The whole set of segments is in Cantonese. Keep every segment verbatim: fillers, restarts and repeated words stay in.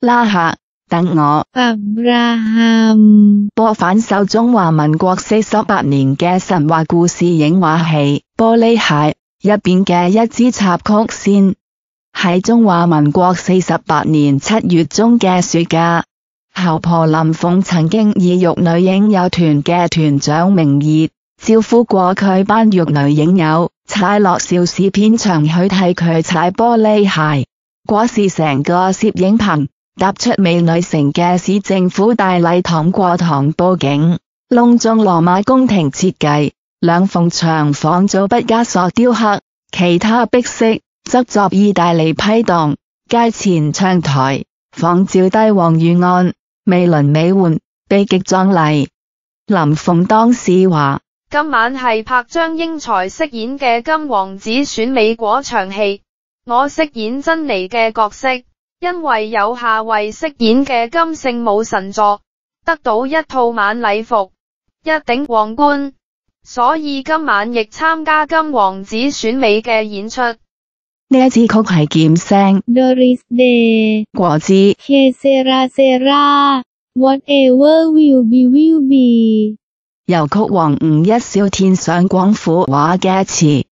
拉客，等我。 Abraham 播反受中華民國四十八年嘅神話故事影畫戲《玻璃鞋》入邊嘅一支插曲先。喺中華民國四十八年七月中嘅暑假，后婆林鳳曾經以玉女影友團嘅團長名義招呼過佢班玉女影友踩落邵氏片場去睇佢踩玻璃鞋。嗰時成個攝影棚踏出美女城嘅市政府大禮堂過堂布景，隆重羅馬宮廷設計，兩埲牆仿做畢加索雕刻，其他壁飾則作意大利批盪。街前窗台仿照帝王御案，美輪美奐，悲極壯麗。林鳳當時話： 今晚係拍張英才飾演嘅金王子選美嗰場戲，我飾演珍妮嘅角色，因為有夏慧飾演嘅金聖母神座，得到一套晚禮服，一頂皇冠，所以今晚亦參加金王子選美嘅演出。 呢一支曲係劍聲 Doris Day 果汁 Que sera sera Whatever will be will be 由曲王吳一小填上廣府話嘅詞。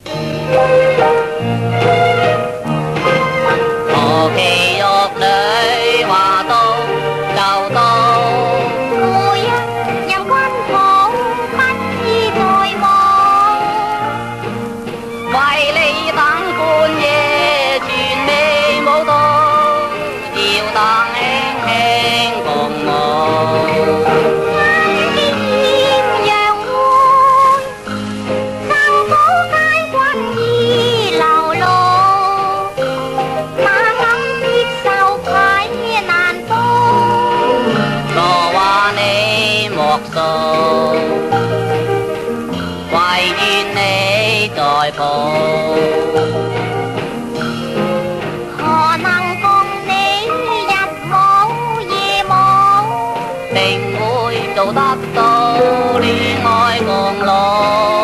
何其玉女話到就到，故一任君抱，不知在望。為你等半夜全未舞到，要等輕輕共舞。唯願你在抱，何能共你日舞夜舞，定會做得到戀愛共老。